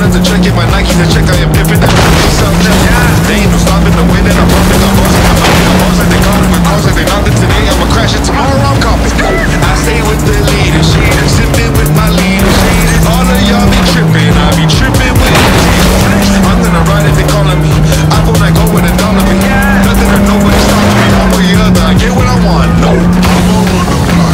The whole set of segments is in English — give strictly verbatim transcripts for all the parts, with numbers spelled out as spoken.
friends are checking my Nikes to check I am different than something else. They ain't no stopping the wind and I'm bumping the boss. I'm bumping the boss like they call it with cars like they nothing today. I'ma crash it tomorrow, I'm copping. I stay with the leaders, sipping with my leaders. All of y'all be tripping, I be tripping with the I'm gonna ride if they calling me. I go and I go with a dollar me. Nothing or nobody stopping me. I'm on the other, I get what I want. No, I'm on the block.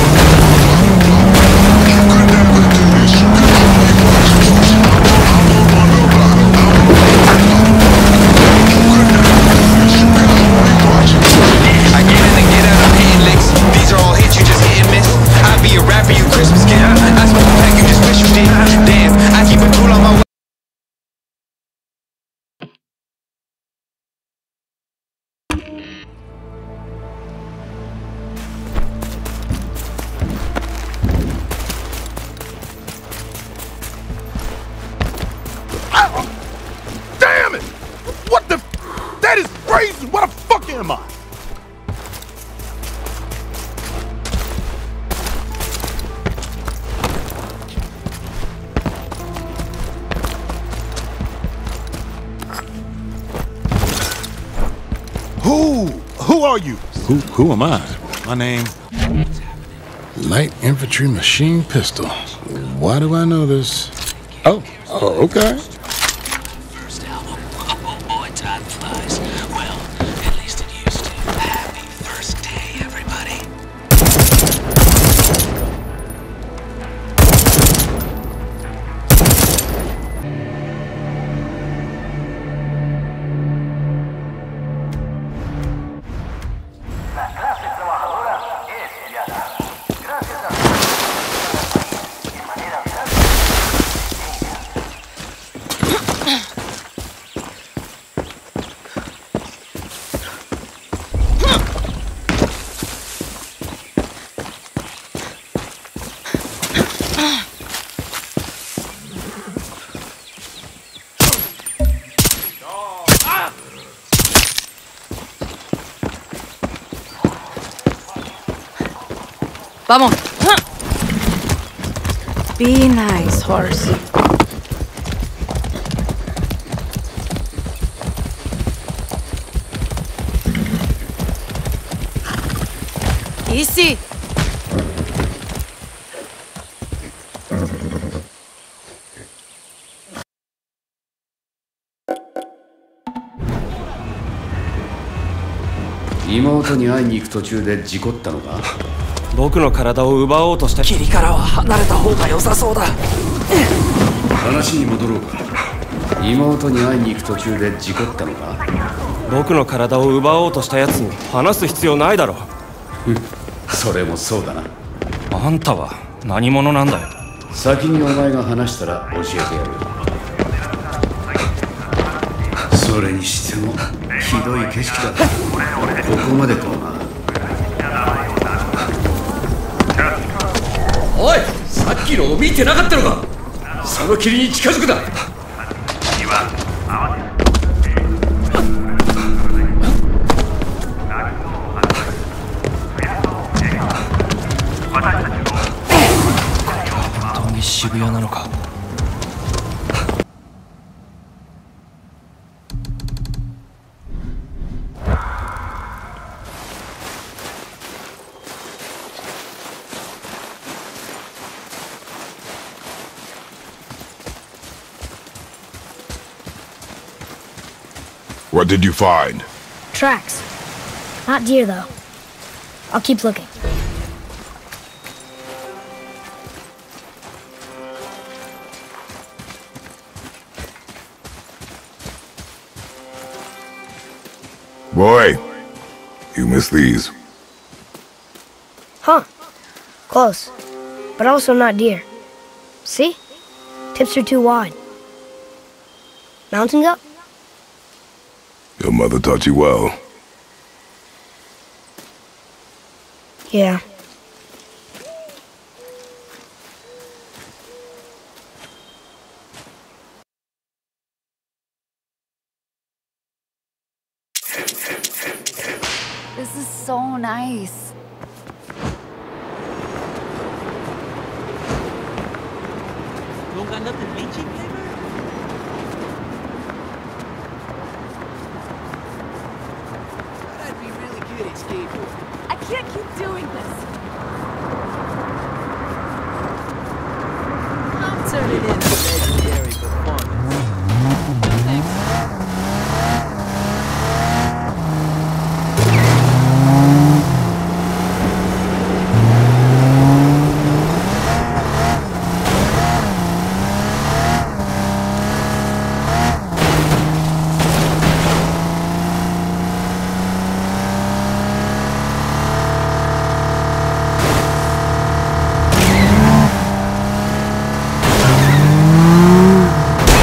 You could never do this. You could only watch me. I'm on, I'm on the block. I'm on the block. You could never do this. You could only watch me. I get in and get out, I'm hitting licks. These are all hits, you just hit and miss. I be a rapper, you Christmas kid. I smoke a pack, you just wish you did. Damn, I keep a tool on my way. Damn it! What the? That is crazy! What the fuck am I? Who? Who are you? Who, who am I? My name... Light Infantry Machine Pistol. Why do I know this? Oh, oh, okay. First album. Oh boy, time flies. Well, at least it used to. Happy first day, everybody. Vamos. Be nice, horse. Easy. 妹に会いに行く途中で事故ったのか？ 僕の体を奪おうとして霧からは離れた方が良さそうだ。 話に戻ろうか。妹に会いに行く途中で事故ったのか？ 僕の体を奪おうとしたやつに話す必要ないだろ。 それもそうだな。 あんたは何者なんだよ。 先にお前が話したら教えてやる。それにしてもひどい景色だ。ここまでとはな。おい、さっきのを見てなかったのか。その霧に近づくな。 本当に渋谷なのか。 What did you find? Tracks. Not deer, though. I'll keep looking. Boy, you missed these. Huh. Close. But also not deer. See? Tips are too wide. Mountain goat? Your mother taught you well. Yeah. This is so nice. Luôn ăn đó tình lý chiếc thế mà. table. I can't keep doing this. Turn it in.